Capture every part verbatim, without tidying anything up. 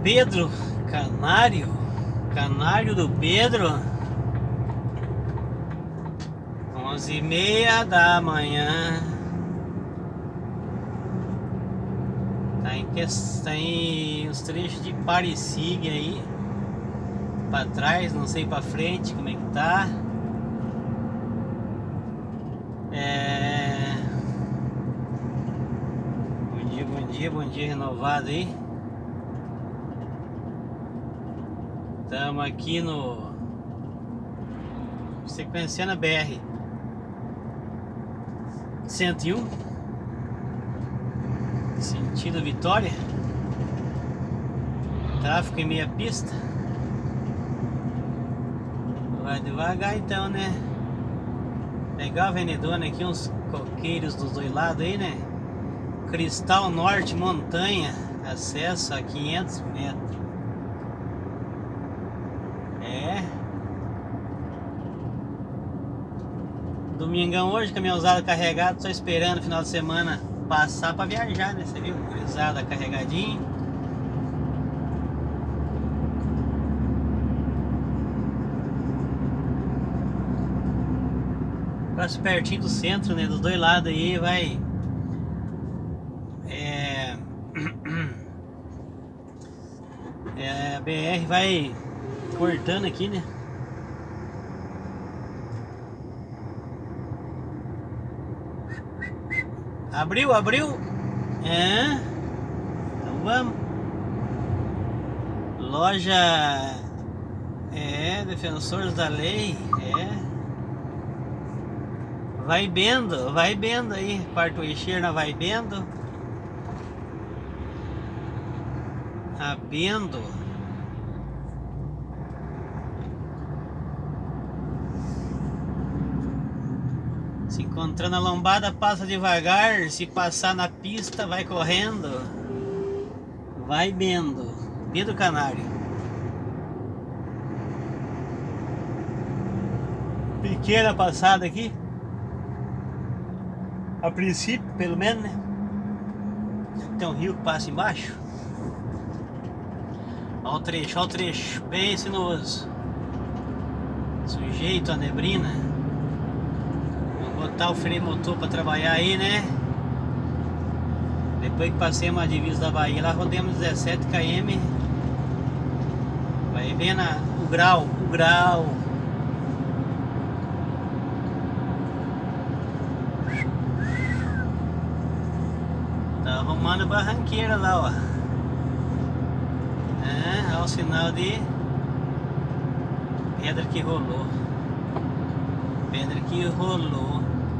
Pedro Canário, Canário do Pedro, onze e meia da manhã. Tá em, tem uns trechos de Parecig aí pra trás, não sei pra frente como é que tá. É... Bom dia, bom dia, bom dia renovado aí. Estamos aqui no sequenciando a B R cento e um, sentido Vitória. Tráfego em meia pista. Vai devagar então, né? Legal a avenidona aqui, uns coqueiros dos dois lados aí, né? Cristal Norte Montanha, acesso a quinhentos metros. É. Domingão hoje, caminhãozada carregado, só esperando o final de semana passar pra viajar, né? Você viu? Cruzada carregadinho. Quase pertinho do centro, né? Dos dois lados aí, vai. É. É, a B R vai cortando aqui, né? Abriu, abriu. É. Então vamos. Loja. É, Defensores da Lei. É. Vai bendo, vai bendo aí. Quarto Eixeira vai bendo. A bendo. Se encontrando a lombada, passa devagar. Se passar na pista, vai correndo. Vai bendo. Pedro Canário. Pequena passada aqui. A princípio, pelo menos, né? Tem um rio que passa embaixo. Olha o trecho, olha o trecho. Bem sinuoso. Sujeito a neblina. Vou botar o freio motor para trabalhar aí, né? Depois que passemos a divisa da Bahia, lá rodemos dezessete quilômetros. Vai vendo a, o grau, o grau. Tá arrumando barranqueira lá, ó. É, olha o sinal de pedra que rolou. Pedra que rolou.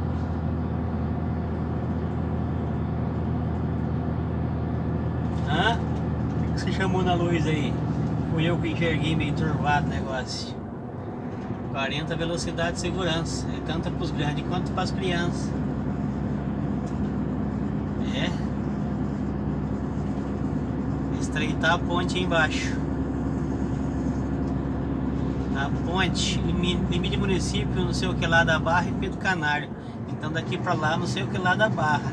Hã? O que você chamou na luz aí? Fui eu que enxerguei meio turvado o negócio. quarenta velocidade de segurança. É tanto para os grandes quanto para as crianças. É. Estreitar a ponte aí embaixo. A ponte, limite de município, não sei o que lá da Barra e Pedro Canário. Então daqui pra lá, não sei o que lá da Barra.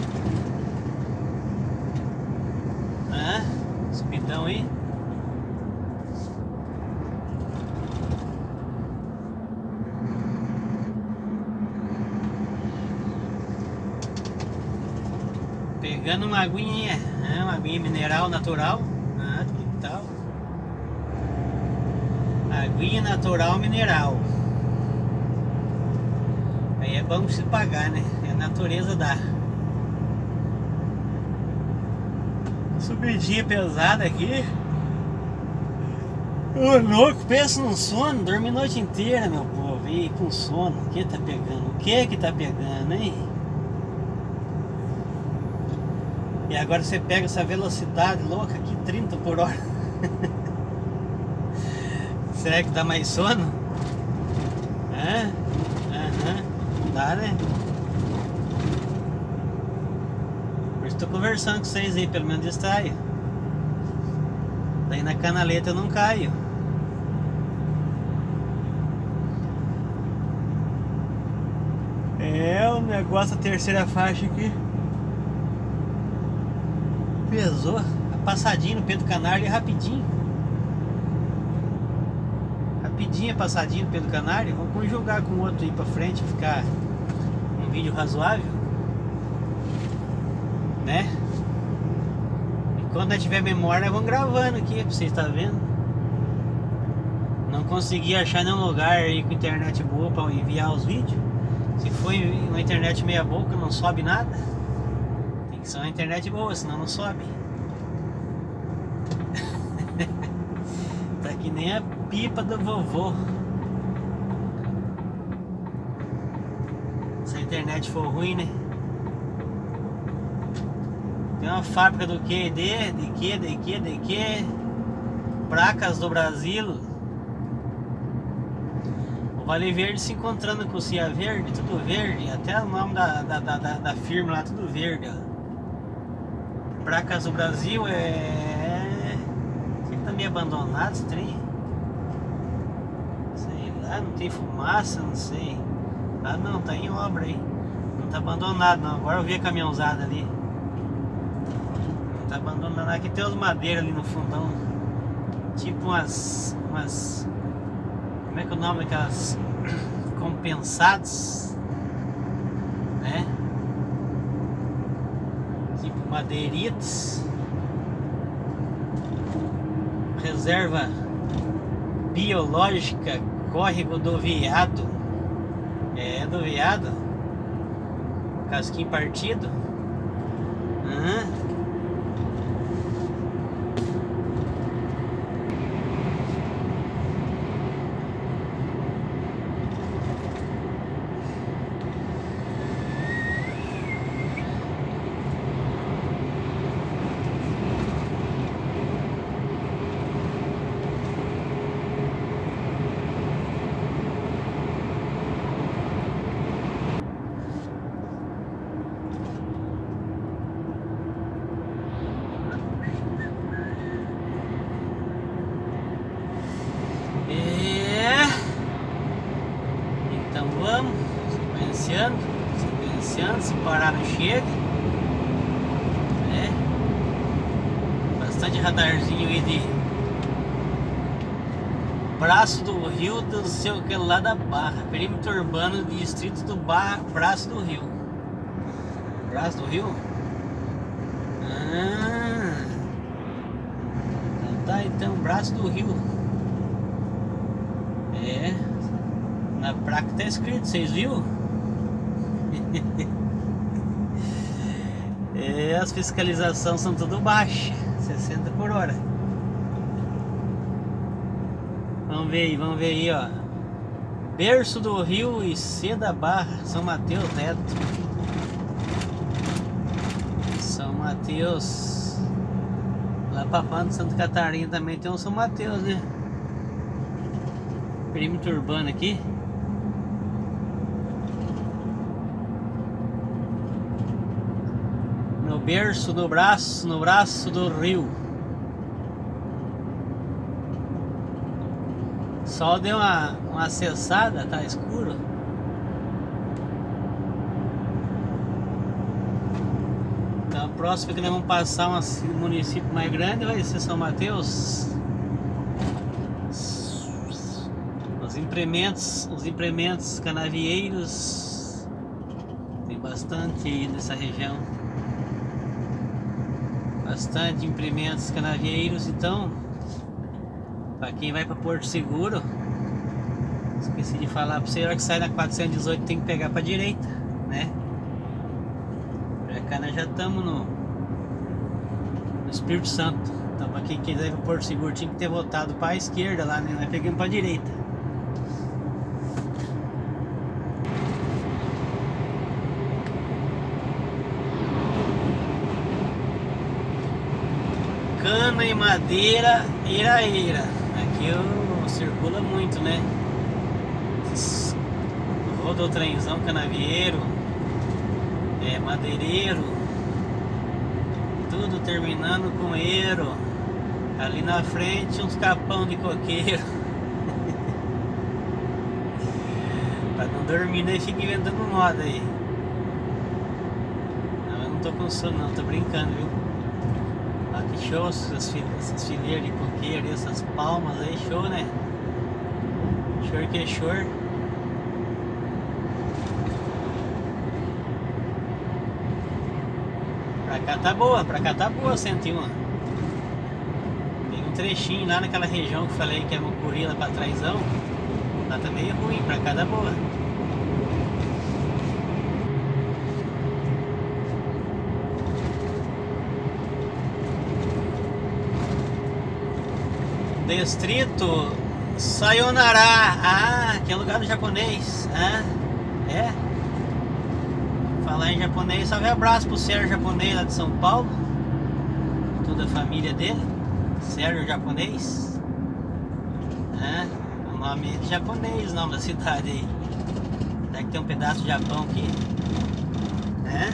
Hã? Subidão aí. Pegando uma aguinha, né? Uma aguinha mineral natural. Ah, que tal? Aguinha natural mineral. Aí é bom se pagar, né? É a natureza dá. Subidinha pesada aqui. Ô louco, pensa num sono. Dormi a noite inteira, meu povo. E com sono. O que tá pegando? O que que tá pegando, hein? E agora você pega essa velocidade louca aqui, trinta por hora. Será que dá mais sono? Hã? Aham. Dá, né? Por isso tô conversando com vocês aí, pelo menos distraio. Daí na canaleta eu não caio. É, o negócio, a terceira faixa aqui pesou. passadinho no Pedro Canário, rapidinho. Rapidinho, passadinho no Pedro Canário. Vamos conjugar com o outro aí pra frente, ficar um vídeo razoável, né? E quando nós tiver memória, nós vamos gravando aqui pra vocês estarem vendo. Não consegui achar nenhum lugar aí com internet boa pra enviar os vídeos. Se for uma internet meia boca, não sobe nada. Tem que ser uma internet boa, senão não sobe. Tá que nem a pipa do vovô. Se a internet for ruim, né? Tem uma fábrica do que? De, de que, de que, de que? Placas do Brasil. O Vale Verde se encontrando com o Cia Verde, tudo verde. Até o nome da, da, da, da firma lá, tudo verde, ó. Placas do Brasil é... Será que tá meio abandonado esse trem? Sei lá, não tem fumaça, não sei. Ah não, tá em obra aí. Não tá abandonado não, agora eu vi a caminhãozada ali. Não tá abandonado, aqui tem as madeiras ali no fundão. Tipo umas... umas... Como é que é o nome daquelas compensados, né? Tipo madeiritas. Reserva biológica, córrego do Veado. É, do Veado. Casquinho partido. Uhum. Sequenciando, sequenciando, se parar não chega, né? Bastante radarzinho aí de Braço do Rio do seu que lá da Barra, perímetro urbano do distrito do Barra, Braço do Rio. Braço do Rio? Ah, então tá, então, Braço do Rio. É, na placa tá escrito, vocês viram? É, as fiscalizações são tudo baixas, sessenta por hora. Vamos ver aí, vamos ver aí, ó. Berço do Rio e C da Barra, São Mateus, Neto. São Mateus. Lá pra Pano, Santa Catarina também tem um São Mateus, né? Perímetro urbano aqui. No berço, no braço, no braço do rio. Sol deu uma, uma acessada, tá escuro. Então, a próxima que nós vamos passar um município mais grande vai ser São Mateus. Os implementos, os implementos canavieiros tem bastante aí nessa região. Bastante implementos canavieiros, então para quem vai para Porto Seguro, esqueci de falar para você, a hora que sai na quatrocentos e dezoito tem que pegar para direita, né? Pra cá nós já estamos no, no Espírito Santo. Então para quem quiser ir para Porto Seguro tinha que ter voltado para a esquerda lá, né? Nós pegamos para direita. Cana e madeira, Iraíra. Aqui eu circula muito, né? Rodotrenzão canavieiro, é, madeireiro, tudo terminando com eiro. Ali na frente uns capão de coqueiro. Pra não dormir, né? Fica inventando moda aí. Não, eu não tô com sono não, tô brincando, viu? Olha que show, essas, fil essas fileiras de coqueiro, essas palmas aí, show, né? Show que show. Pra cá tá boa, pra cá tá boa, cento e um. Tem um trechinho lá naquela região que eu falei que é Mucuri lá pra trásão. Lá tá meio ruim, pra cá tá boa. Distrito Sayonara. Ah, que é lugar do japonês. Ah, é. Falar em japonês, salve abraço pro Sérgio japonês lá de São Paulo. Toda a família dele. Sérgio japonês. Ah, o nome é japonês, o nome da cidade aí. Será que tem um pedaço de Japão aqui? É.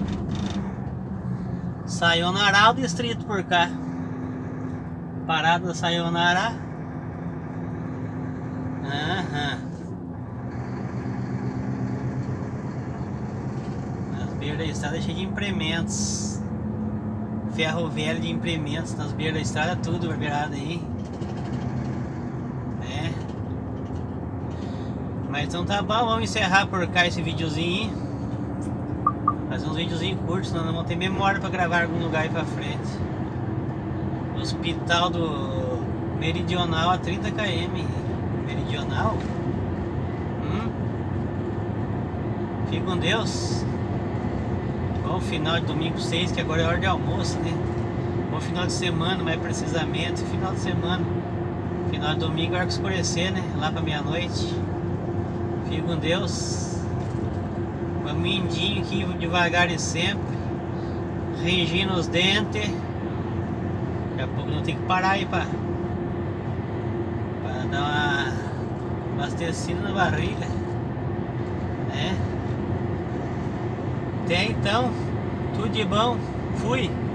Sayonara o distrito por cá. Parada Sayonara. Aham. Nas beiras da estrada é cheio de implementos. Ferro velho de implementos nas beiras da estrada, tudo beirada aí. É. Mas então tá bom, vamos encerrar por cá esse videozinho. Fazer uns videozinhos curtos, senão não vamos ter memória pra gravar em algum lugar aí pra frente. Hospital do Meridional a trinta quilômetros. Meridional? Hum? Fique com Deus. Bom final de domingo seis, que agora é hora de almoço, né? Bom final de semana, mais precisamente. Final de semana. Final de domingo é hora que escurecer, né? Lá pra meia-noite. Fique com Deus. Vamos mindinho aqui, devagar e sempre. Rangindo os dentes. Daqui a pouco não tem que parar aí pra, pra dar uma abastecida na barriga. É. Até então, tudo de bom. Fui.